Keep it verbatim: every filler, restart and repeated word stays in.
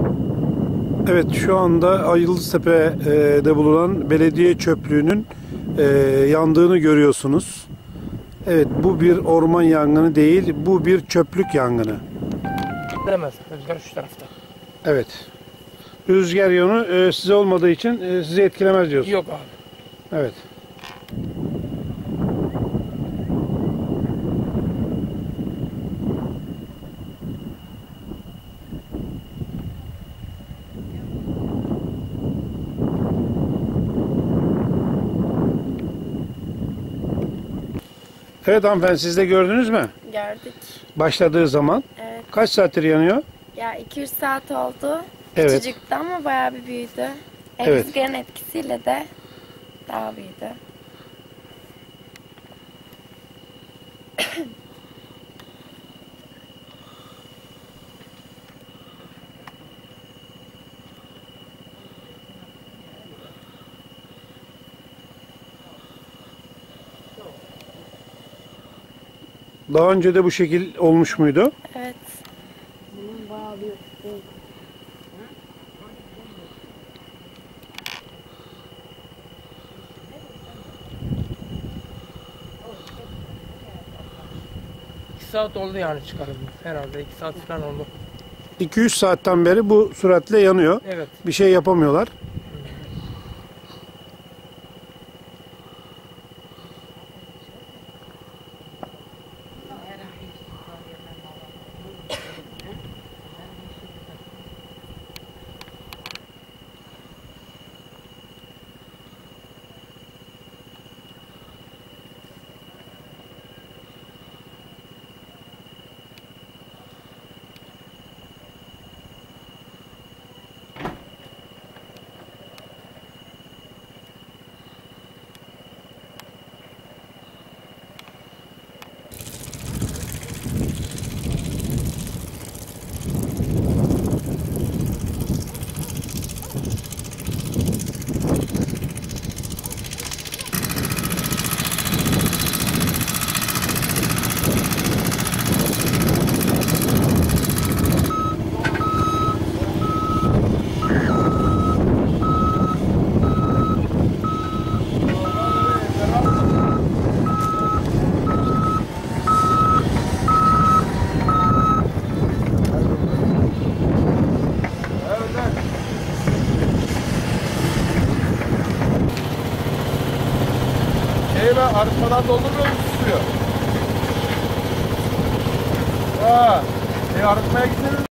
Evet, şu anda Ayıldıztepe'de bulunan belediye çöplüğünün e, yandığını görüyorsunuz. Evet, bu bir orman yangını değil, bu bir çöplük yangını. Demez, rüzgar şu tarafta. Evet. Rüzgar yönü e, size olmadığı için e, sizi etkilemez diyorsun. Yok abi. Evet. Evet hanımefendi, siz de gördünüz mü? Gördük. Başladığı zaman. Evet. Kaç saattir yanıyor? Ya iki üç saat oldu. Evet. Küçücüktü ama bayağı bir büyüdü. E, Evet. Rüzgarın etkisiyle de daha büyüdü. Daha önce de bu şekil olmuş muydu? Evet. iki saat oldu yani çıkarıldı. Herhalde iki saat falan oldu. iki üç saatten beri bu süratle yanıyor. Evet. Bir şey yapamıyorlar. Şey be, arıtmadan doldurmuyor musun suyu? Ha, şey arıtmaya gidelim.